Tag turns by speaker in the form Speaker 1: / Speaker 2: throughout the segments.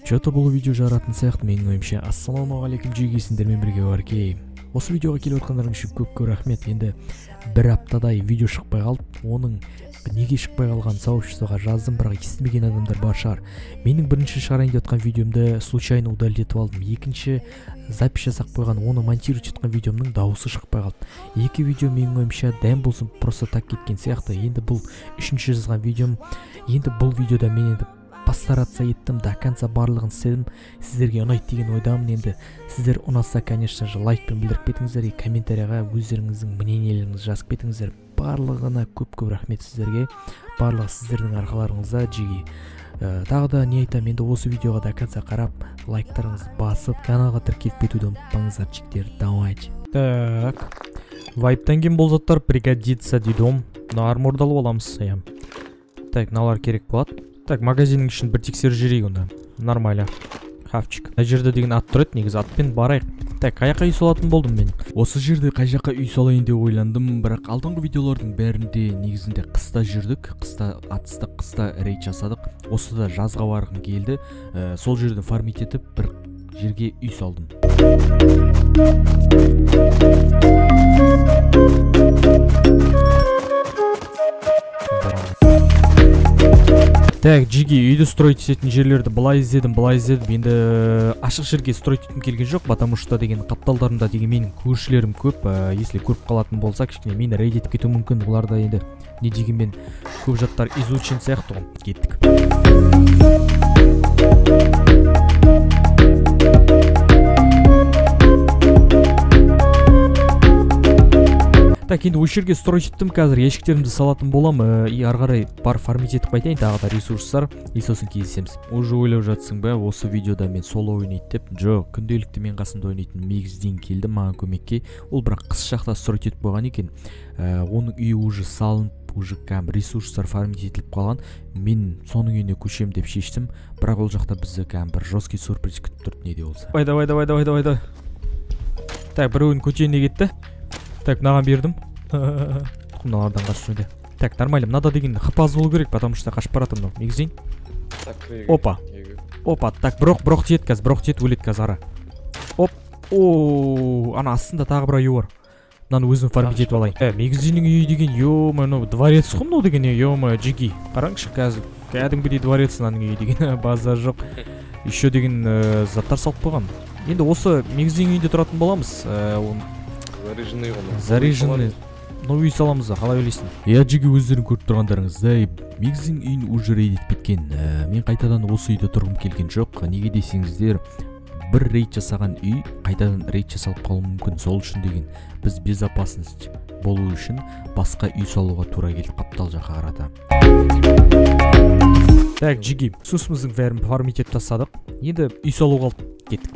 Speaker 1: Чөтө бул видео жаратын сыяктуу менин оюмча. Ассаламу алейкум жигесиндермен бирге барки. Осы видеого келип аткандарыңыз үчүн көп рахмет. Енді бір аптадай видео шықпай қалып, оның неге шықпай қалған сообществоға жаздым, бірақ естімеген адамдар бар шығар. Менің бірінші шығарайын деп жатқан видеомды случайно удалить етіп алдым. Екінші запись жасап қойған, оны монтировать еткен видеомның дауысы шықпай қалды. Екі видео менің ойымша дәм болсын просто так кеткен сияқты. Енді бұл үшінші жазған видеом. Енді бұл видеода мен енді постараться еттім, до конца барлығын істедім. Сіздерге ұнайды деген ойдамын. Енді сіздер ұнаса, конечно же, лайкпен білдіріп кетіңіздер, комментарияға өздеріңіздің мнениелеріңізді жазып кетіңіздер. Барлығына көп рахмет сіздерге. Барлығы сіздердің арқаларыңызда жиги. Тағы да не айтам, енді осы видеоға до конца қарап, лайктарыңызды басып, каналға тіркеліп кетуді ұмытпаңыздар, жігіттер. Давайте. Так. Вайптан кейін бұл заттар пригодится дедом. Арморды алып аламыз. Так, мыналар керек болады. Так, магазиннің ішін бір тексеріп жіберейік онда. Нормально. Хавчик. Мына жерде деген ат тұрады, негізі атпен барайық. Так, қай жаққа үй салатын болдым мен? Осы жерде қай жаққа үй салайын деп ойландым, бірақ алдыңғы видеолардың бәрінде негізінде қыста жүрдік, қыста атыстық, қыста рейд жасадық. Осы да жазға барғым келді. Сол жерден фармит етіп бір жерге үй салдым. Так, жиги, үйді строить ететін жерлерді былай іздедім. Енді ашық жерге строить етім келген жоқ, потому что деген қапталдарында деген менің көршілерім көп. Если көріп қалатын болса, кішкене мені рейд етіп кету мүмкін. Оларда енді не дегенмен көп жақтар изучен сияқты ғой. Кеттік. Так, енді осы жерге строить еттім, қазір ешіктерімді салатын болам, и арғарай бар фармит етіп қайтайын, тағы да ресурстар, и сосын кездесеміз. Уже ойлап жатсың ба, осы видеода мен соло ойнайды деп? Жоқ, күнделікті мен қасында ойнайтын Мегізден келді маған көмекке. Ол бірақ қыс жақта строить етіп қойған екен. Оның үйі уже салынып, уже кәм ресурстар фармит етіліп қалған. Мен соның үйіне көшем деп шештім, бірақ ол жақта бізді кәм бір жесткий сюрприз күтіп тұрды, неде болса. Давай. Так, біреуін көтеніне кетті. Так, мынаған бердім. Мыналардан қашып жөнде. Так, нормально. Мынада деген хпаз болу керек, потому что қашып баратым мынау. Мегізден. Опа. Так, броқ тиет қазір, броқ тиет өлет қазір ара. Оп. Ана астында тағы бір үй бар. Мынаны өзім фармит етіп алайын. Мегізденнің үйі деген, ё-моё, дворец қой мынау деген, ё-моё, жиги. Қараңызшы қазір. Кәдімгідей дворец мынаның үйі деген, базар жоқ. Еще деген заттар салып қойған. Енді осы Мегізден үйінде тұратын боламыз. Заряженный. Ну, үй саламыз да, қалай ойлайсың? Жиги, өздерің көріп тұрғандарыңыздай, Мегіздің үйін уже рейд етіп кеткен. Мен қайтадан осы үйде тұрғым келген жоқ. Неге десеңіздер, бір рейд жасаған үй қайтадан рейд жасалып қалуы мүмкін. Сол үшін деген біз безопасность болу үшін басқа үй салуға тура келіп қаптал жаққа қарата. Так, жиги, ресурсымыздың бәрін фармит етіп тастадық. Енді үй салуға алып кеттік.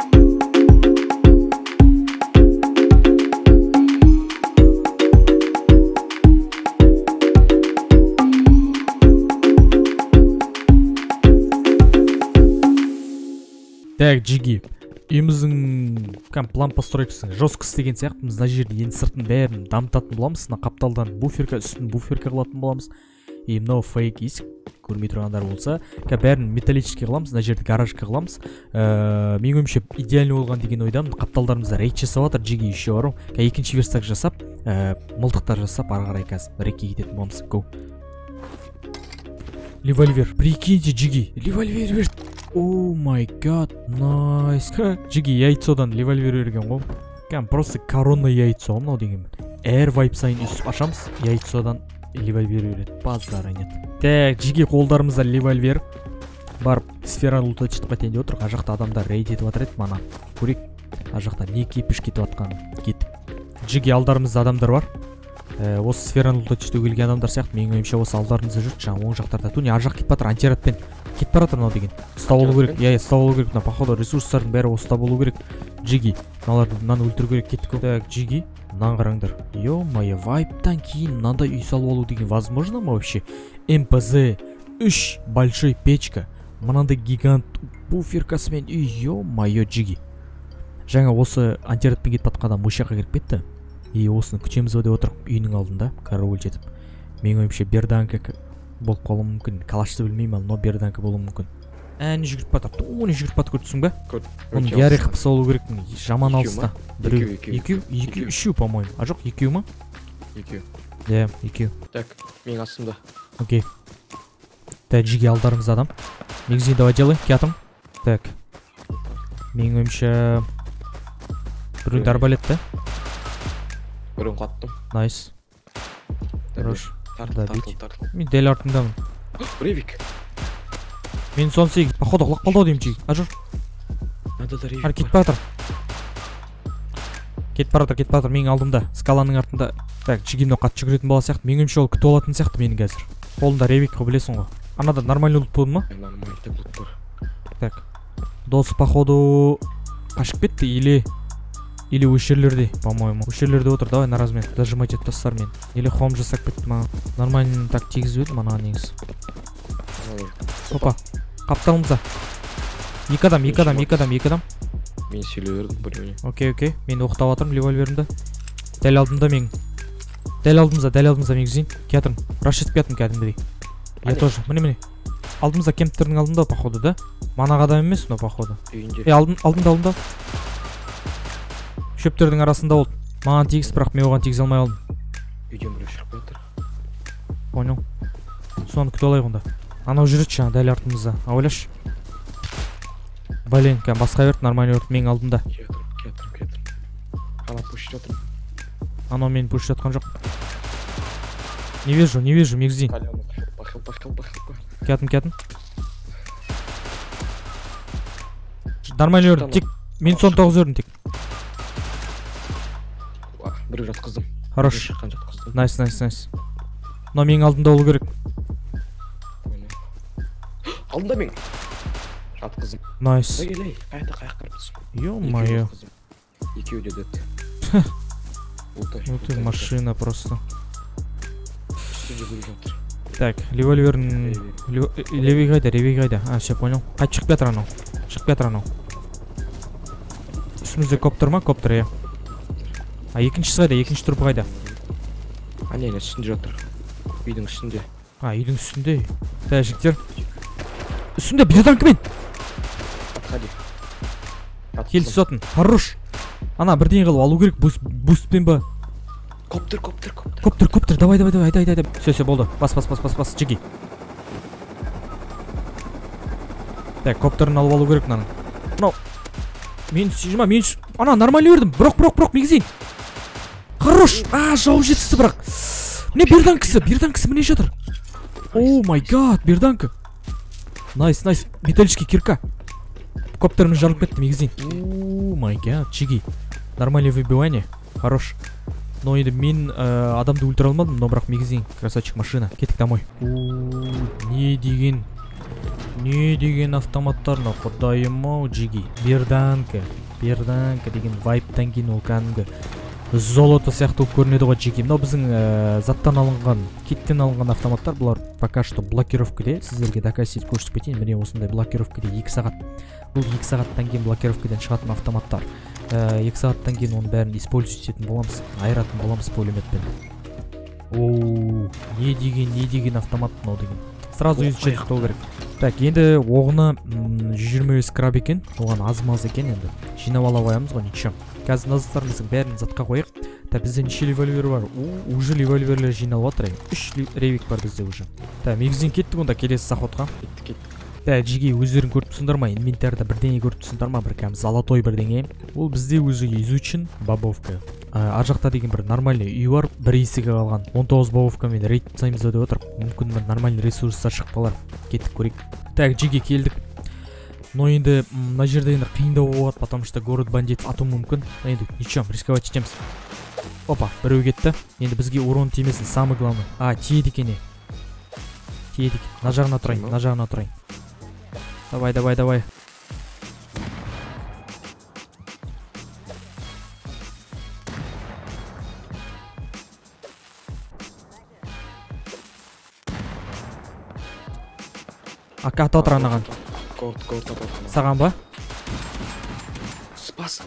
Speaker 1: Так, жиги, үйіміздің план постройкасын жестко істеген сияқты. Мына жерде енді сыртын бәрін дамытатын боламыз. Мына қапталдан буферка, үстін буферка қылатын боламыз. И мынау фейк есік, көрмей тұрғандар болса, бәрін металлический қыламыз. Мына жерде гаражка қыламыз. Мен ойымша идеальный болған деген ойдамын. Қапталдарымызда рейд жасап жатыр, жиги еще бар. Екінші верстак жасап, мылтықтар жасап, ары қарай қазір рейдке кететін боламыз. Go. Револьвер. Прикиньте, жиги, револьвер берді. О май гад, найс. Жиги, яйцодан револьвер берген ғой. Просто коронный яйцо мынау деген. Әр вайп сайын үсіп ашамыз, яйцодан револьвер береді. Базар айнет. Так, жиги, қолдарымызда револьвер. Барып сфераны лутатып қайтайын деп отыр. Ар жақта адамдар рейд етіп жатыр еді, мана. Көрейік. Ар жақта не кепіш кетіп жатқан. Кетіп. Жиги, алдарымызда адамдар бар. Осы сфераны лутатып келген адамдар сияқты. Менің ойымша осы алдарымызда жүр. Жаңа оң жақтарда. Туне ар жақ кетіп жатыр, антирадпен. Кетіп баратыр мынау деген. Ұстап болу керек. Ұстап болу керек. Походу ресурстардың бәрі ұстап болу керек. Жиги, мынаны өлтіру керек. кеттік. Так, жиги, мынаны қараңдар. Ё-моё, вайптан кейін мынандай үй салып алу деген возможно ма вообще? МПЗ 3 большой печка. Мынандай гигант буферкасымен үй. Ё-моё, жиги. Жаңа осы антирадпен кетіп жатқан осы жаққа кіріп кетті. И осыны күтеміз деп отырып үйінің алдында карауль жетіп. Менің ойымша берданка болып қалуы мүмкін. Калашты білмеймін, но берданка болуы мүмкін. әне жүгіріп батыр. Туны жүгіріп бат көрдісің бе? Оның
Speaker 2: Өте
Speaker 1: ярық
Speaker 2: алыстан.
Speaker 1: пысы болу керек. Жаман
Speaker 2: Екеу
Speaker 1: алыста.
Speaker 2: ма? Екеу.
Speaker 1: Екеу, үшеу, по-моему. А жоқ, екеу ма?
Speaker 2: Екеу.
Speaker 1: Екеу.
Speaker 2: Так, менің астымда.
Speaker 1: Окей. Так, жиге алдарыңыз адам. Негізі давай делай, кятым. Так. Менің ойымша біреуді арбалетті.
Speaker 2: Біреуін қаттым.
Speaker 1: Найс. Хорош.
Speaker 2: Тартыл.
Speaker 1: Мен дәл артындамын.
Speaker 2: Ревик.
Speaker 1: Мен сон сегіз. Походу құлақ қалды деймін жиге. А жүр.
Speaker 2: Надо да ревик.
Speaker 1: Ар, кетіп баратыр. Кетіп баратыр. Менің алдымда. Скаланың артында. Так, жигемді қатты жүгіретін бала сияқты. Менің ойымша ол күтіп алатын сияқты менің қазір. Қолында ревик қой, білесің ғой. Анада нормальный лут болды ма?
Speaker 2: Нормально лут бар.
Speaker 1: Так. Досы, походу, қашып кетті или өшерлерде, по-моему. Өшерлерде отыр, давай на размен. Дожимать етіп тастар мен. Или хом жасап кетті маған. Нормально так тегізіп едім ана негіз. Опа, қапталымызда. Екі адам.
Speaker 2: Мен сөйлей бердім біреуіне.
Speaker 1: Окей. Мен оқтап атырмын револьверімді. Дәл алдымда мен. Дәл алдымызда мен күзейін. Кетірім. Раш етіп кетім кәдімгідей. Я тоже. Міне. Алдымызда кемптердің алдында, походу, да? Манақ адам емес, но походу.
Speaker 2: Үйінде.
Speaker 1: Алдында. Шөптердің арасында болды. Маған тегіз, бірақ мен оған тегіз алмай алдым.
Speaker 2: Үйден біреу шығып жатыр.
Speaker 1: Понял. Соны күтіп алайық онда. Анау жүреді жаңа дәл артымызда. Ойлаш. Блин, басқа өрт, нормальный өрт менің алдымда.
Speaker 2: Кетірім. Ана пушить жатыр.
Speaker 1: Анау мені пушить жатқан жоқ. Не вижу, мегзин.
Speaker 2: Пахал.
Speaker 1: Кәтім. Нормальный өрт, тек мен сон 9 өрдім тек.
Speaker 2: Біреу жатқыздым.
Speaker 1: Хорош.
Speaker 2: Жатқыздым.
Speaker 1: Найс. Но менің алдымда болу керек.
Speaker 2: Алдында мен. Жатқыздым.
Speaker 1: Найс.
Speaker 2: Келей, қаяққа барыпсың.
Speaker 1: Ё-моё.
Speaker 2: Екеуі де дед.
Speaker 1: Вот машина просто.
Speaker 2: Жүгіріп жатыр.
Speaker 1: Так, револьверін... Левей қайда? А, все, понял. Қайт шығып жатыр анау. Үстімізде коптер ма? Коптер, е. А, екіншісі қайда? Екінші тұрпы қайда?
Speaker 2: Не, үстінде жатыр. Үйдің үстінде.
Speaker 1: А, үйдің үстінде. Так, жіктер. Үстінде, бирданкімен!
Speaker 2: Отходи.
Speaker 1: Келісетін. Хорош. Ана, бірден қалып алу керек. Бустпен ба? Коптер. Давай. Айда. Все, болды. Бас, жеги. Так, коптерін алып алу керек мынаның. Мынау. Мен ана, нормально өрдім. Бұрық, мегзин. Хорош. Жау жетісті бірақ. Міне берданкісі міне жатыр. О май гад, берданкі. Найс. Металлический кирка. Коптеріміз жарылып кетті, мегзин. О май гад, жеги. Нормальное выбивание. Хорош. Но енді мен адамды өлтіре алмадым, но бірақ мегзин. Красавчик машина. Кеттік домой. Не деген автоматтар, но құдайым-ау, жеги. Берданка деген вайптан кейін ол кәдімгі золото сияқты болып көрінеді ғой, жеги. Мынау біздің заттан алынған, киттен алынған автоматтар. Бұлар пока что блокировкаде. Сіздерге докасить көрсетіп кетейін. Міне осындай блокировкаде 2 сағат. Бұл 2 сағаттан кейін блокировкадан шығатын автоматтар. 2 сағаттан кейін оның бәрін использовать ететін боламыз, айыратын боламыз пулеметпен. Не деген автомат мынау деген. Сразу изучать ету керек. Так, енді оғына 120 краб екен, оған аз-маз екен енді. Жинап ала қоямыз ғой, ничего. Қазір назыстарымыздың бәрін затқа қойық. Так, бізде неше револьвер бар? Уже револьверлер жиналып жатыр. 3 ревик бар бізде уже. Так, мегзин кеттік онда келесі заходқа.
Speaker 2: Кеттік.
Speaker 1: Так, жеге өздерің көріп тұрсыңдар ма? Инвентарда бірдеңе көріп тұрсыңдар ма? Бір кәм золотой бірдеңе. Ол бізде уже изучен бабовка. Ар жақта деген бір нормальный үй бар, бір есігі қалған. 19 бабовкамен рейд жасаймыз деп отыр. Мүмкін бір нормальный ресурстар шығып қалар. Кеттік көрейік. Так, жеге келдік. Но енді мына жерде енді қиындау болады, потому что город бандит ату мүмкін. Енді ничего, рисковать етеміз. Опа, біреу кетті. Енді бізге урон тимесін, самый главный. Тиеді екен. На жағына тұрайын. Давай. Ака ата отыр анаған.
Speaker 2: Корт.
Speaker 1: Саған ба?
Speaker 2: Спас.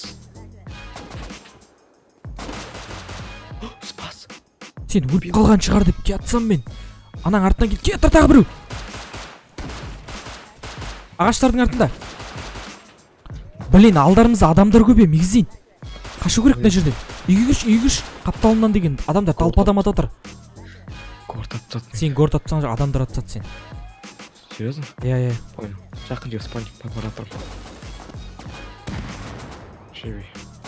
Speaker 1: Сен өліп қалған шығар деп кетсам мен. Анаң артынан кет тағы біреу. Ағаштардың артында. Блин, алдарымызда адамдар көп мегзин. Қашу керек мына жерден. Үйге кірші. Қапталымнан деген адамдар талпа адам атып отыр.
Speaker 2: Горд атсат.
Speaker 1: Сен горд атсаң адамдар атсат сен.
Speaker 2: Серьезно?
Speaker 1: Иә.
Speaker 2: Понял. Жақын жерге спальник бара тұрмын. Живи.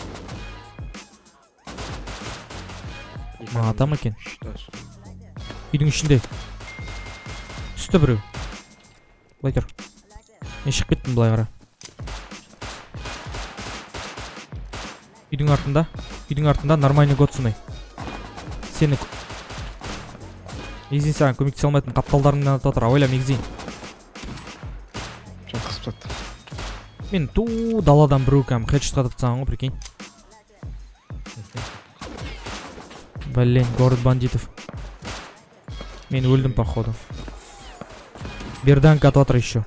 Speaker 1: Адам екен. Үйдің ішінде. Түсті біреу. Былай тұр. Мен шығып кеттім былай қара. Үйдің артында нормальный Годсуной. Сені Мегзин саған көмектесе алмайтын қапталдарыңнан атып отыр. Ойла Мегзин.
Speaker 2: Қысып жатты.
Speaker 1: Мен ту даладан біреу кәм хедшотқа атып ғой, прикинь. Блин, город бандитов. Мен өлдім походу. Берданка атып отыр еще.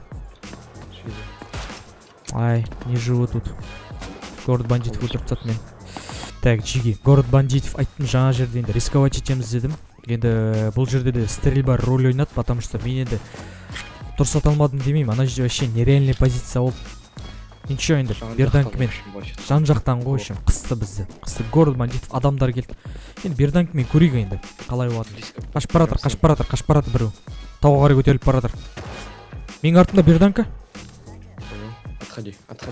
Speaker 1: Ай, не живу тут. Город бандитов өлтіріп тастады мен. Так, Джиги. Город бандитов айттым жаңа жерде енді рисковать етеміз дедім. Енді бұл жерде де стрельба роль ойнады, потому что мен енді тұрсат алмадым демеймін. Ана жерде вообще нереальный позиция болды. Ничего енді берданкімен жан жақтан ғой үшін қысты бізді. Қысты город бандитов адамдар келді. Енді берданкімен көрейік енді қалай болады. Қашып баратыр біреу. Тауға қарай көтеріліп баратыр. Менің артымда берданка.
Speaker 2: Отходи.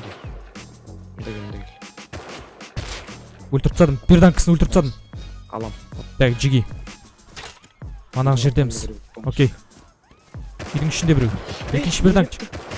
Speaker 1: Өлтіріп тастадым. Берданкасын өлтіріп тастадым.
Speaker 2: Алам.
Speaker 1: Так, Джиги. Анағы жердеміз. Окей. Үйдің ішінде біреу. Екінші берданк.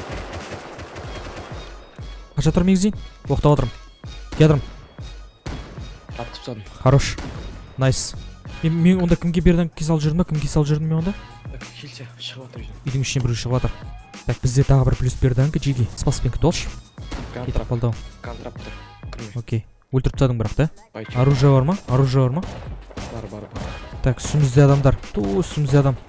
Speaker 1: Қаша тұр Мегзин? Оқтап отырым. Ядырым.
Speaker 2: Атқып тастадым.
Speaker 1: Хорош. Найс. Мен онда кімге берданкке салып жүрдім ба? Кімге салып жүрдім мен онда?
Speaker 2: Келсе, шығып жатыр үйден.
Speaker 1: Үйдің ішінен біреу шығып жатыр. Так, бізде тағы бір плюс берданка, Джиги. Спаспен күтіп алшы. Кетіп қалды.
Speaker 2: Контраптор.
Speaker 1: Окей. Өлтіріп тастадың бірақ та?
Speaker 2: Байчу.
Speaker 1: Оружие бар ма?
Speaker 2: Бар.
Speaker 1: Так, үстімізде адамдар. Үстімізде адам.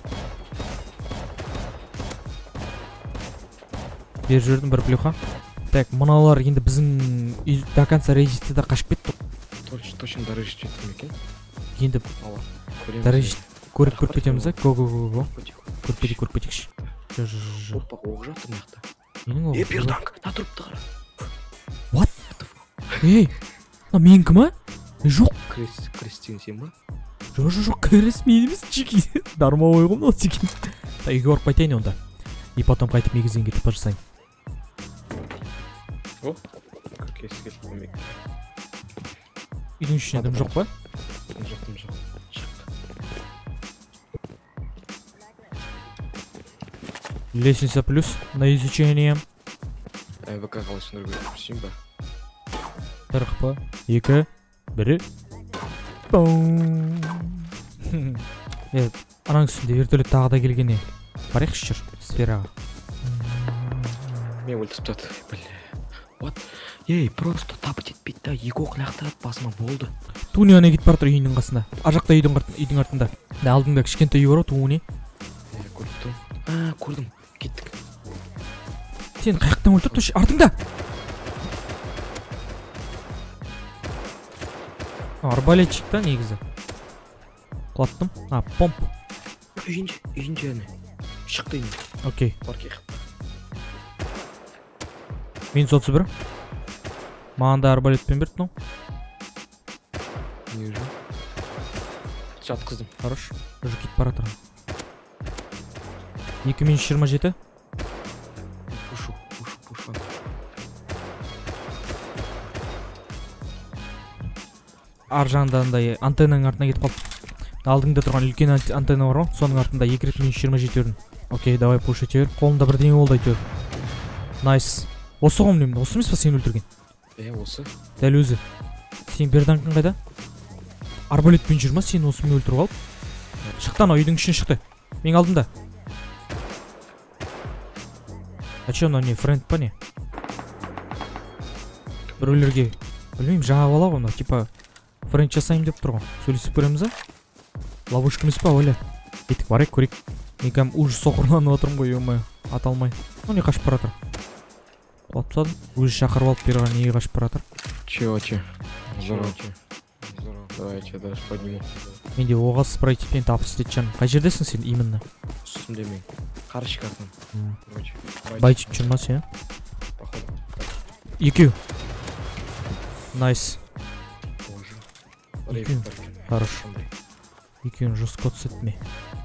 Speaker 1: Бер жүрдім бір плюха. Так, мыналар енді біздің до конца рейджетті да қашып кетті.
Speaker 2: Точно до рейджет жеттім екен.
Speaker 1: Енді до рейджет көріп кетеміз а? Го. Көріп кетейікші.
Speaker 2: Опа, оқ жатыр мықты.
Speaker 1: Менің оқ.
Speaker 2: Берданк, та тұрыпты қара.
Speaker 1: What? Ей, менікі ма? Жоқ.
Speaker 2: Крестин сен ба?
Speaker 1: Жоқ, крес мен емес, Джиги. Дармауой ғой мынау деген. Үйге барып қайтайын онда. И потом қайтып Мегзин кетіп бара жасайын.
Speaker 2: О, көкесі келіп көмек.
Speaker 1: Үйдің ішінде адам жоқ па?
Speaker 2: Жоқ.
Speaker 1: Лестница плюс на изучение.
Speaker 2: ВК қалай түсіндіру керек білсейін ба?
Speaker 1: Тырық па? 2, 1. Анаң үстінде вертолет тағы да келгене. Барайықшы жүр, сфераға.
Speaker 2: Мен өлтіріп тастады. What? Ей, просто тапыт етпейді да, екі оқ лақтырады басыма болды.
Speaker 1: Туни ана кетіп бара тұр үйінің қасында. Ажақта үйдің артында. Алдыңда кішкентай үй бар ғой, Туни.
Speaker 2: Көрдім. Кеттік.
Speaker 1: Сен қаяқтан өлтіріп тұршы? Артыңда! Арбалетчик та негізі. Құлаттым. Помп.
Speaker 2: Үйінде әне. Шықты үйінде.
Speaker 1: Окей.
Speaker 2: Баркех.
Speaker 1: Минус 31. Маған да арбалетпен берді, ну.
Speaker 2: Не уже? Жатқыздым.
Speaker 1: Хорош. Уже кетіп бара тұрған. 2 минус 27.
Speaker 2: Пушу.
Speaker 1: Ар жағында андай антеннаның артына кетіп қалды. Алдыңда тұрған үлкен антенна бар ғой, соның артында 2 рет минус 27 өрін. Окей, давай пуш ете бер. Қолында бірдеңе болды әйтеуір. Найс. Осы ғой міне, осы емес па сені өлтірген?
Speaker 2: Осы.
Speaker 1: Дәл өзі. Сен берданкың қайда? Арбалетпен жүр ма? Сен осымен өлтіріп алып? Шықты ана үйдің ішінен шықты. Мен алдымда. А че, не френд па не? Біреулерге білмеймін, жаңа бала ғой, типа френд жасайым деп тұр ғой. Сөйлесіп көреміз а? Ловушка емес па, ойла. Кетік барайық, көрейік. Мен кәм ужас соқырланып отырмын ғой, емай. Аталмай. Не қашып бара жатыр. Құлап тастадым. Өзі шақырып алып берген неге қашып бара жатыр.
Speaker 2: Че? Здорово. Давай, я даже подниму.
Speaker 1: Менде оға спрайтиппен табыс істейді жаным. Қай жердесің сен именно?
Speaker 2: Үстімде мен. Қарыш картам. Короче.
Speaker 1: Байтип жүрма сен?
Speaker 2: Походу.
Speaker 1: Екеу. Найс.
Speaker 2: Боже.
Speaker 1: Екеу. Хорош. Екеуін жестко түседі ме?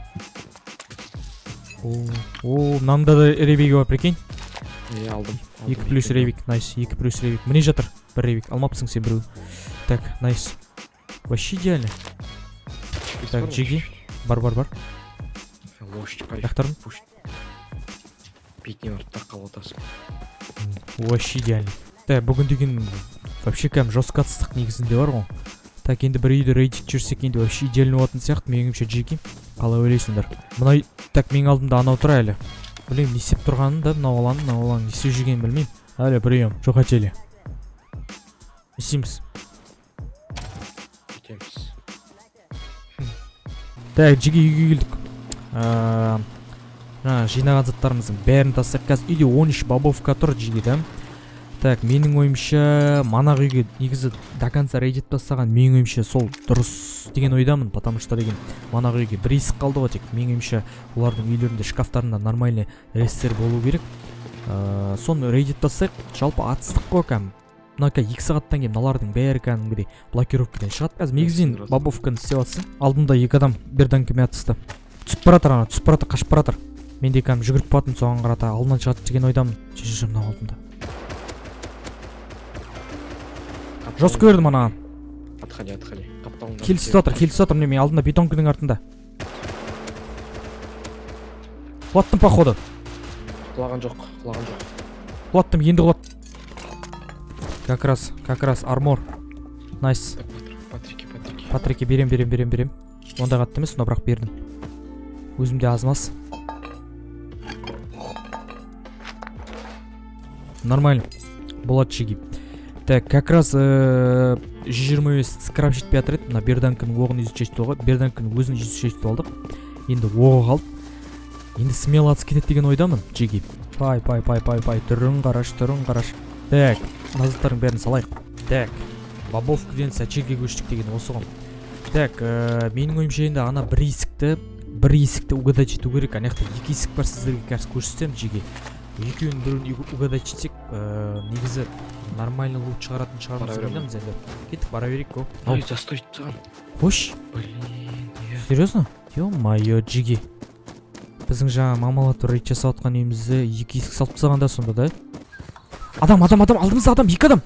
Speaker 1: О, мынанда да рейвигі бар, прикинь?
Speaker 2: Алдым.
Speaker 1: 2 плюс рейвик, найс, 2 плюс рейвик. Міне жатыр, бір рейвик, алмапсың сен біреу. Так, найс. Вообще идеально. Так, джиги. Бар.
Speaker 2: Лошадь,
Speaker 1: Яқтырым?
Speaker 2: Бетіне барып таққал отасың.
Speaker 1: Вообще идеально. Так, бүгін деген вообще кәм жестко атыстық негізінде бар ғой. Так, енді бір үйді рейдит жүрсек енді вообще идеально болатын сияқты, меніңше джиги. Қалай ойлайсыңдар? Мынай, так, менің алдымда анау тұр әлі. Блин, не істеп тұрғанын да, мынау алаң, не істеп жүргенін білмеймін. Әлі, прием, жоқ хотели. Не істейміз?
Speaker 2: Кетеміз.
Speaker 1: Так, жеге үйге келдік. Жинаған заттарымыздың бәрін тастап, қазір үйде 13 бабовка тұр жеге, да? Так, менің ойымша, манақ үйге негізі до конца рейдит тастаған, менің ойымша сол дұрыс деген ойдамын, потому что деген манақ үйге бір есік қалды ғой тек. Менің ойымша, олардың үйлерінде шкафтарында нормальный рестер болу керек. Соны рейдит тастайық, жалпы атыстық қой кәм. Мына 2 сағаттан кейін мыналардың бәрі кәдімгідей блокировкадан шығады. Қазір негізінен бабовканы істеп жатсың. Алдында 2 адам бірден кеме атысты. Түсіп баратыр, қашып баратыр. Мен де кәм жүгіріп батын соған қарата алдынан шығады деген ойдамын. Шешешем мына алдында. Жестко бердім анаған.
Speaker 2: Отходи.
Speaker 1: Келісті отыр, мен алдында бетонкінің артында. Құлаттым, походу.
Speaker 2: Құлаған жоқ.
Speaker 1: Құлаттым, енді құлат. Как раз, армор. Найс. Патрики, берем. Онда қатты емес, но бірақ бердім. Өзімде азмас. Нормально. Болады жеги. Так, как раз 120 скраб жетпей жатыр еді. Мына берданкінің оғын изучать етіп алға. Берданкінің өзін изучать етіп алдық. Енді оғы қалды. Енді смело атыс кетеді деген ойдамын, жеги. Пай. Түрін қараш. Так, назаттардың бәрін салайық. Так, бабовкіден сәчерге көштік деген осы ғой. Так, менің ойымша енді ана бір есікті угадать ету керек. Анаяқта 2 есік бар, сіздерге кәріс көрсетем жеги. Екеуін бірін угадать етсек, негізі нормально лут шығаратын шығармыз ойнамыз енді. Кеттік, бара берейік ко.
Speaker 2: Ой, застой тұған.
Speaker 1: Қош?
Speaker 2: Блин,
Speaker 1: серьезно? Ё-майо, жеги. Біздің жаңа мамалату рейд жасап отқан үйімізді 2 есік салып тастағанда сонда да? Адам, алдымызда адам, 2 адам.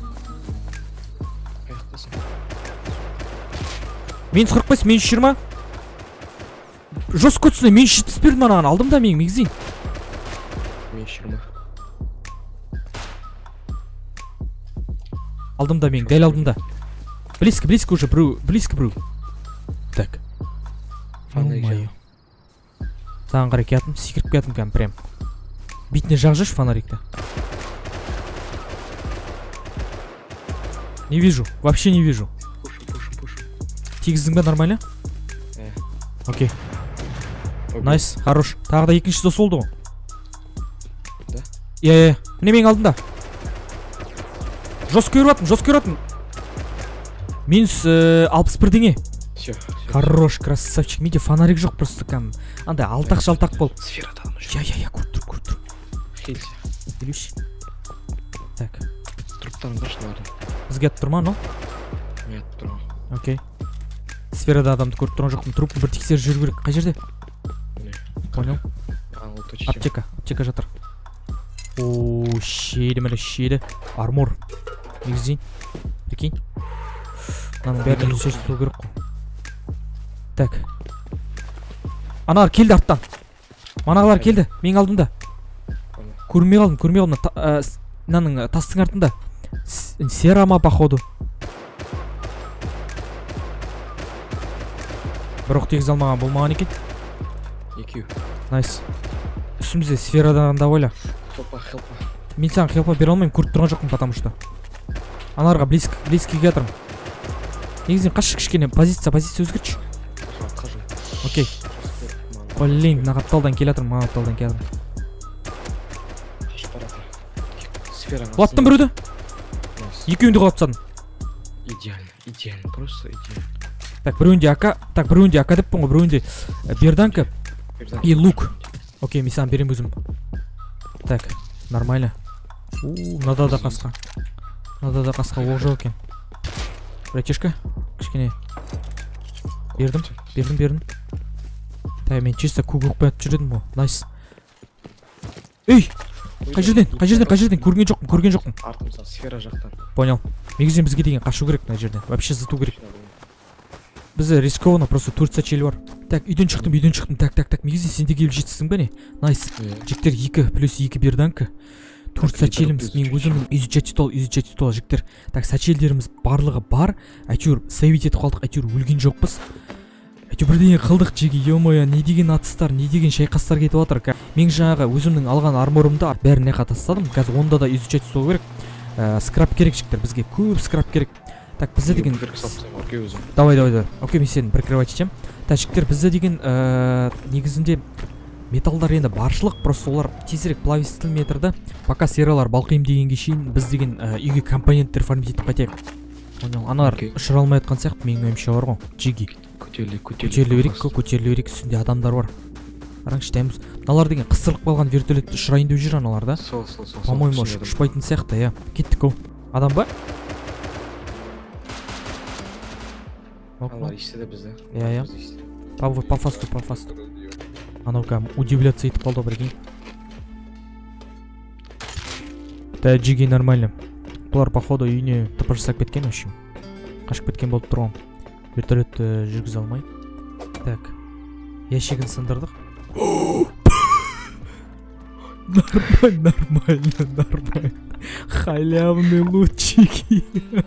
Speaker 1: Мен 45, мен 20. Жестко түсіне, мен 70 бердім анаған, алдымда мен мегзин.
Speaker 2: Мен 20.
Speaker 1: Алдымда мен, дәл алдымда. Близко уже, близко. Так. Ё-майо. Саған қарай кетім, секіріп кетім кәм, прям. Битіне жақ жүрші фонарикті. Не вижу, вообще не вижу.
Speaker 2: Пушу.
Speaker 1: Тигіздің бе нормально? Окей. Найс, хорош. Тағы да екінші дос oldu ғой.
Speaker 2: Да?
Speaker 1: Міне менің алдында. Жестко көріп Минус 61 деңе.
Speaker 2: Все.
Speaker 1: Хорош, красавчик. Менде фонарик жоқ просто кәм. Андай алтақ-жалтақ бол.
Speaker 2: Сферада аны жүр.
Speaker 1: Я, көріп тұр.
Speaker 2: Хелси.
Speaker 1: Елуші. Так.
Speaker 2: Труптарын қаршы барын.
Speaker 1: Бізге атып тұрма, но?
Speaker 2: Мен атып тұрмын.
Speaker 1: Окей. Сферада адамды көріп тұрған жоқпын. Трупын бір тексеріп жүру керек. Қай жерде? Понял. Аптека жатыр. Ооо, шеді. Армор. Негізін. Прикинь. Мынаның бәрін шешіп тұру керек қой. Так. Аналар келді арттан. Манағалар келді. Менің алдымда. Көрмей қалдым. Мынаның тастың артында. Серама, походу. Бір оқ тегіз алмаған болмаған екен.
Speaker 2: Екеу.
Speaker 1: Найс. Үстімізде сферадан да ойла.
Speaker 2: Хелпа.
Speaker 1: Мен саған хелпа бере алмайым, көріп тұрған жоқпын, потому что. Аналарға близкіге жатырмын. Негізінен қашы кішкене позиция өзгертші. Окей. Блин, мына қапталдан келе жатырмын, Құлаттым біреуді. Екеуінде құлап тастадым.
Speaker 2: Идеально, просто идеально.
Speaker 1: Так, біреуінде АК деппін ғой, біреуінде берданка и лук. Окей, мен саған берем өзім. Так, нормально. Мынада да қасқа. Оқ жоқ екен. Братишка, кішкене. Бердім. Так, мен чисто көк қоятып жүрдім ғой. Найс. Ей! Қай жерден? Көрген жоқпын.
Speaker 2: Артымыздан сфера жақтан.
Speaker 1: Понял. Негізінен бізге деген қашу керек мына жерден. Вообще зыту керек. Бізде рискованно, просто Турция чел бар. Так, үйден шықтым. Так. Негізінен сен де келіп жетсің бе не? Найс. Жіктер 2+2 берданка. Турция челіміз, мен өзімнің изучать етол жіктер. Так, сачелдеріміз барлығы бар. Әйтеуір сейвит етіп қалдық, әйтеуір өлген жоқпыз. Әйтеуір бірдеңе қылдық жеге, ё-моё, не деген атыстар, не деген шайқастар кетіп жатыр. Мен жаңағы өзімнің алған арморымды бәріне қатастадым. Қазір онда да изучать етол керек. Скрап керек жіктер, бізге көп скрап керек. Так, бізде деген... Давай. Окей, мен сені прикрывать етем. Так, жіктер, бізде деген негізінде металдар енді баршылық, просто олар тезірек плавистыл метрді. Пока сериялар балқиым дегенге шейін біз деген үйге компоненттер формит етіп қайтайық. Аналар ұшыра алмай атқан сияқты, менің ойымша бар ғой. Джиги. Көтерілу керек, үстінде адамдар бар. Қараңшы, дәміз. Мыналар деген қысырылып қалған вертолетті ұшырайын деп жүр аналар да. По-моему, ұшпайтын сияқты, я. Кеттік ол. Адам ба?
Speaker 2: Аналар естеді бізді.
Speaker 1: Я. По фасту. Анау-ка удивляться етіп қалды, бірген. Да, Джиги нормально. Бұлар, походу, үйіне тыпыр жасап кеткен, өшім. Қашып кеткен болып тұрған. Вертолетті жүргіз алмай. Так. Ящегін сындырдық. Нормально. Халявный лучики.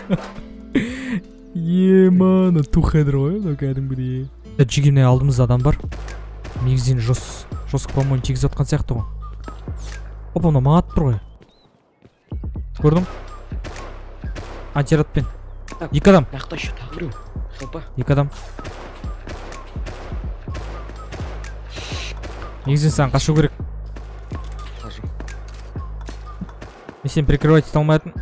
Speaker 1: Еманы, тухедір ғой, кәдімгідей. Джигине алдымызда адам бар. Негізін жосық по-моему тегіз атқан сияқты ғой. Опа, мына маға атып тұр ғой. Көрдің? Антиратпен. Екі адам.
Speaker 2: Нақта еще тағы біреу. Хелпа.
Speaker 1: Екі адам. Негізін саған қашу керек.
Speaker 2: Қашу.
Speaker 1: Мен сен прикрывать ете алмайтын.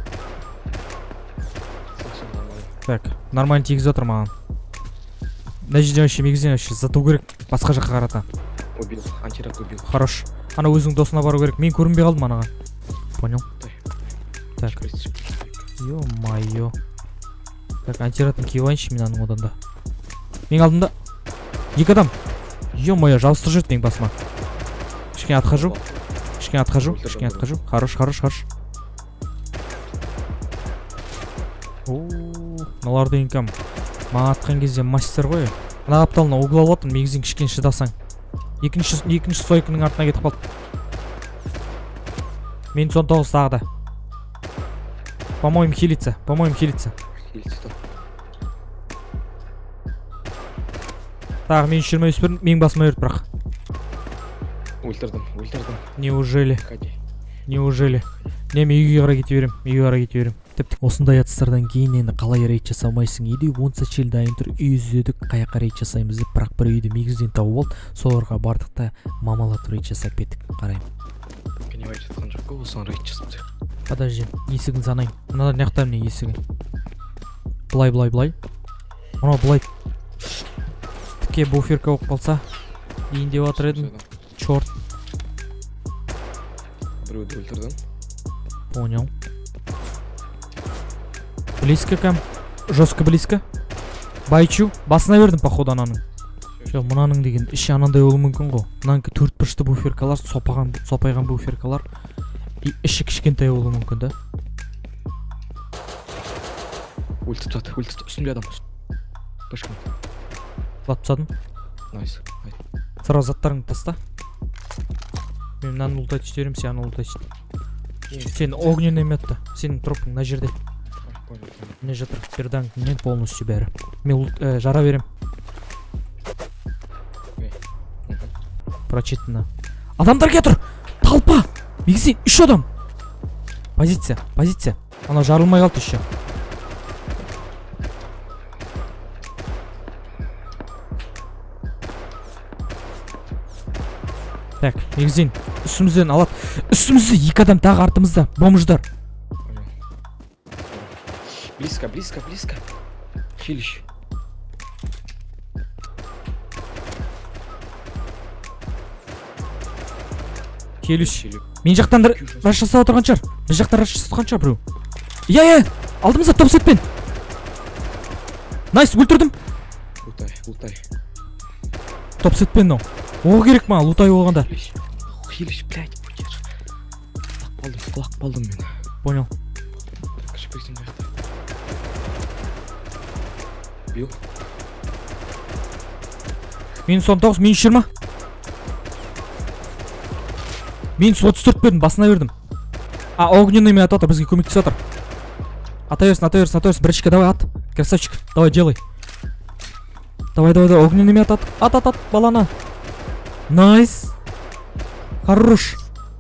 Speaker 1: Так, нормально тегіз отыр маған. Мына жерден вообще негізінен вообще зату керек. Басқа жаққа қарата.
Speaker 2: Убил, антират убил.
Speaker 1: Хорош. Ана өзің досына бару керек. Мен көрінбей қалдым анаға. Понял? Так. Ё-майё. Так, антиратын киіп алайыншы мен аның одан да. Мен алдымда. Екі адам. Ё-майё, жабыстырып жүрді менің басыма. Кішкене отхожу. Хорош. Мыналар деген кәм. Маған атқан кезде мастер ғой. Ана апталына угла алатын, мегізен кішкене шыдасаң. Екінші сойкының артына кетіп қалды. Мен 19 тағы да. По-моему, хилится. Тағы мен 23 бірін, мен басыма өрт бірақ.
Speaker 2: Өлтірдім.
Speaker 1: Неужели? Не, мен үйге қарай кете берем. Тіпті осындай атыстардан кейін енді қалай рейд жасамайсың, үйде 10 чел дайын тұр, үй үзедік, қаяққа рейд жасаймыз деп, бірақ бір үйді мегізден тауып алды, соларға бардық та мамалатып рейд жасап кеттік, қарайым.
Speaker 2: Кеневайт жатқан жоқ қой, осыған рейд жасап тұр.
Speaker 1: Подожди, есігін санайын. Мынадан неқтар мне есігін. Былай. Мына былай. Тіке буферка оқып қалса, дейін деп атыр едім. Чорт.
Speaker 2: Біреуді өлтірдім.
Speaker 1: Понял. Близко кәм. Жестко близко. Байчу. Басына бердім, походу, ананың. Жоқ, мұнаның деген іші анандай олу мүмкін ғой. Мұнаның 4 бұрышты буферкалар, сопайған буферкалар. И іші кішкентай олу мүмкін, да?
Speaker 2: Өлтіп жатыр. Үстінде адам. Башқан.
Speaker 1: Латып садым.
Speaker 2: Найс.
Speaker 1: Сразу заттарыңды таста. Мен мынаны ұлтайт іштерім, сен ұлтайт іштерім. Сен огненный метті. Сенің тропың на жерде. Міне жатыр, берданкінен полностью бәрі. Мен жара берем. Прочитано. Адамдар кетір! Талпа! Мегізен, 3 адам! Позиция. Ана жарылмай қалды еще. Так, мегізен, үстімізден алады. Үстімізде 2 адам тағы артымызда. Бомждар.
Speaker 2: Близко. Хилиш.
Speaker 1: Келіш. Мен жақтан раш жасап отырған шығар. Біз жақтан раш жасап отырған шығар біреу. Иә, алдымызда топ сетпен. Найс, өлтірдім.
Speaker 2: Лутай.
Speaker 1: Топ сетпен мынау. Оғы керек маған лутай болғанда.
Speaker 2: Хилиш, блядь, будешь. Құлақ болдым мен.
Speaker 1: Понял.
Speaker 2: Кішіпексің қаяқта. Бил.
Speaker 1: Минус 19, минус 20. Минус 34 бердім, басына бердім. Огненныймен атып отыр, бізге көмектесіп отыр. Ата берсін, біріншіке, давай ат. Красавчик, давай делай. Давай, огненныймен ат, балана. Найс. Хорош.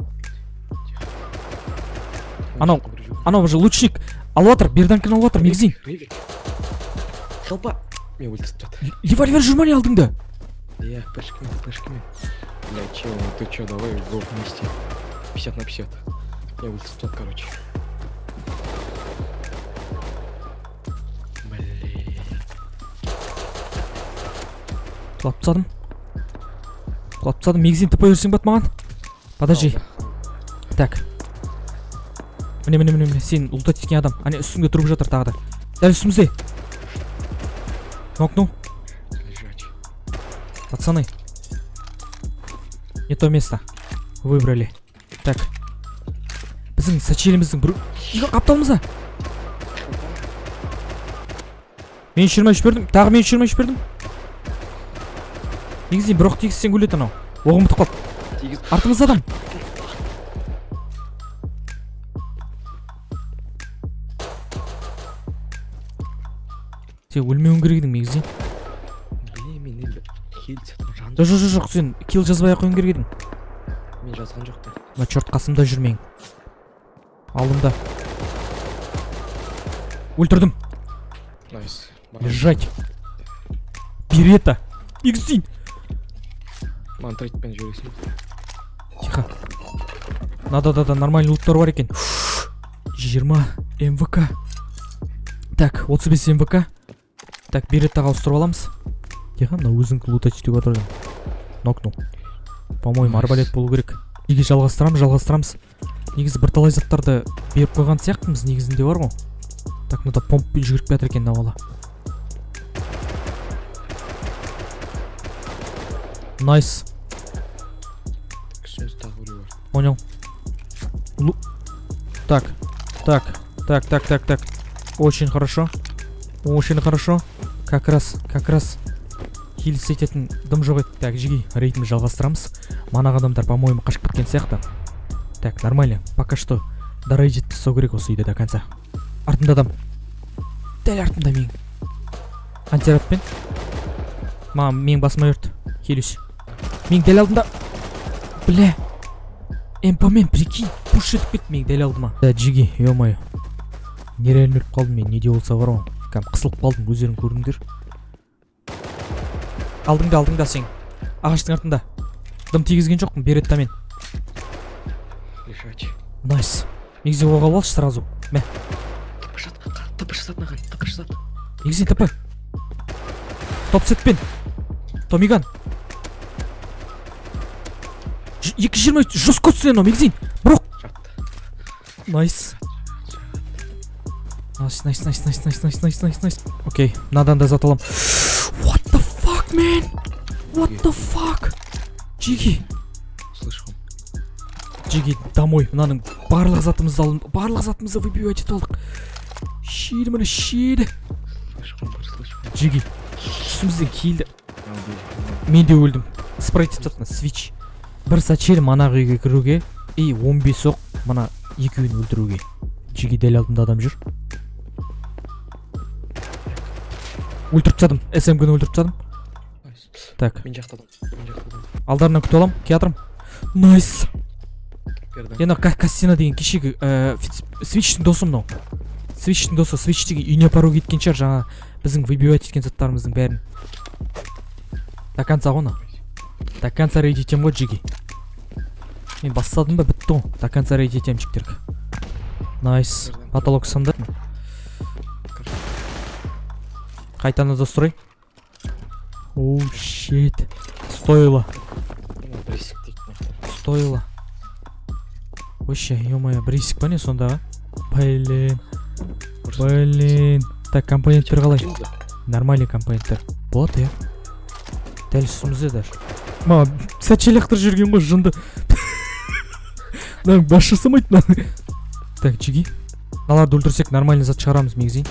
Speaker 1: Анау уже лучник. Алып отыр, берданкін алып отыр, мегзин.
Speaker 2: Жалпа. Мен өлтіріп жатыр.
Speaker 1: Револьвер жүрма не алдыңда?
Speaker 2: Пешками. Бля, чел, ну ты чё, давай го вместе. 50 на 50. Я ультистот, короче. Блин.
Speaker 1: Құлап тасадым, мегзин тіпі өрсең бат маған. Подожди. Так. Міне, сен ұлтат еткен адам. Ане үстіңде тұрып жатыр тағы да. Дәл үстімізде. Нокну.
Speaker 2: Лежать.
Speaker 1: Пацаны. Не то место. Выбрали. Так. Біздің сачеліміздің бір... Қапталымызда. Мен 23 бердім. Тағы мен 23 бердім. Негізден бір оқ тегізсен өледі анау. Оғым бұтып қалды. Артымызда адам. Сен өлмеуін керек едің негізден.
Speaker 2: Блин, мен енді хил сатқан жан.
Speaker 1: Жоқ, сен килл жазбай ақ қойын керек едің.
Speaker 2: Мен жазған жоқпын.
Speaker 1: Ма чорт, қасымда жүрмең. Алдымда. Өлтірдім.
Speaker 2: Найс.
Speaker 1: Лежать. Берета. Негізден.
Speaker 2: Мантрайтпен жүресің.
Speaker 1: Тихо. Да, нормальный луттар бар екен. 20 МВК. Так, 35 МВК. Так, береттаға ауыстырып аламыз. Тихо, мына өзіңкі лутать етуге отырдым. Нокнул. По-моему, арбалет болу керек. Неге жалғастырамыз. Негізі бірталай заттарды беріп қойған сияқтымыз негізінде бар ғой. Так, мында помппен жүгіріп жатыр екен навала. Найс.
Speaker 2: Кішіміз тағы өлі бар.
Speaker 1: Понял. Так. Очень хорошо. Как раз. Хилс ететін дым жоқ еді. Так, жеги, рейтімді жалғастырамыз. Манағы адамдар, по-моему, қашып кеткен сияқты. Так, нормально. Пока что дорейджетті сол керек осы үйде до конца. Артымда адам. Дәл артымда мен. Антиратпен. Мен басыма өрт. Хилюсь. Мен дәл алдында. Бля. МП-мен, прикинь, пуш етіп кетті мен дәл алдыма. Да, жеги, ё-моё. Нереально өліп қалдым мен, не де болса бар ғой. Кәм қысылып қалдым, өздерің көрдіңдер. Алдыңда сен. Ағаштың артында. Дым тигізген жоқпын, беретта мен.
Speaker 2: Лежать.
Speaker 1: Найс. Негізде оға алшы сразу. Мә.
Speaker 2: Тыпы жасат.
Speaker 1: Негізде тыпы. Топ сетпен. Томиган. 220 жүз көтсен о, мегзин. Бұрық. Найс. Найс. Окей, надан да заталам. What the fuck, man? What the fuck? Жиги.
Speaker 2: Слышал.
Speaker 1: Жиги, домой. Мынаның барлық затымызды выбивать етіп алдық. Шиді.
Speaker 2: Слышал.
Speaker 1: Жиги. Үстімізден келді. Мен де өлдім. Спрайт етіп свич. Бір сачел манағы үйге кіруге, 15 оқ мана екеуін өлтіруге. Жиги дәл алдымда адам жүр. Өлтіріп тастадым. СМГ-ні өлтіріп тастадым. Так.
Speaker 2: Мен жақтадым.
Speaker 1: Алдарынан күтіп алам. Кеатрым. Найс. Енді Кассина деген кешегі свичтің досы мынау. Свич деген үйіне апару кеткен шығар, жаңа біздің выбивать еткен заттарымыздың бәрін. До конца ғона. До конца рейд етем ғой, жеги. Мен бастадым ба, бітті ғой. До конца рейд етем жіктергі. Найс. Потолок сынды. Қайтаны да сұрай. Оу, shit. Стоило. Стоило. Вообще, ё-моё, брисик па не сонда? Блин. Так, компоненттер қалай? Нормальный компоненттер. Вот я. Дәл үстімізде даже. Ма, сәтші лақтыр жүрген ғой жынды. Мынаның бас жасамайды мынаны. Так, Джиги. Мыналарды өлтірсек нормальный зат шығарамыз мегізейін.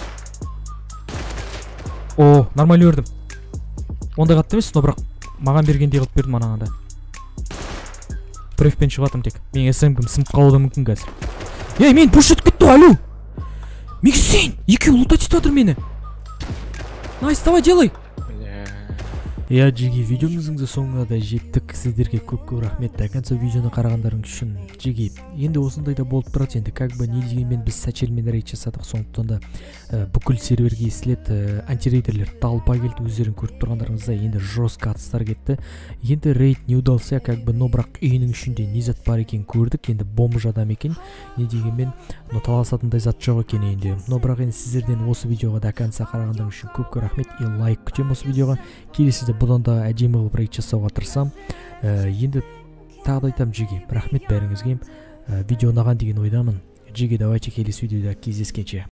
Speaker 1: О, нормально өрдім. Ондай қатты емес, но бірақ маған бергендей қылып бердім анаңада. Префпен шығатым тек. Мен СМ-гім сынып қалуы да мүмкін қазір. Мен пуш етіп кетті, алу! Мегізейін! Екеуі лутать етіп мені. Найс, давай, делай! Я Джиги, видеомыздың соңына да жеттік. Сіздерге көп рахмет. До конца видеоны қарағандарың үшін. Джиги, енді осындай да болып тұрады енді. Как бы не дегенмен біз сәтшелмен рейд жасадық. Сондықтан да бүкіл серверге естілет антирейдерлер талпа келді. Өздерін көріп тұрғандарыңызда енді жорстқа атыстар кетті. Енді рейд не удался, как бы, но бірақ үйінің ішінде не зат бар екен көрдік. Енді бомж адам екен. Не дегенмен, но таласатындай зат жоқ екен енді. Но бірақ енді сіздерден осы видеоға до конца қарағандарың үшін көп рахмет. И лайк күтемін осы видеоға. Келесіде бұдан да әдемі қылып рейд жасауға тырысам. Енді тағы да айтамын Джиги, рахмет бәріңізге. Видео ұнаған деген ойдамын. Джиги, давайте келесі видеода кездескенше.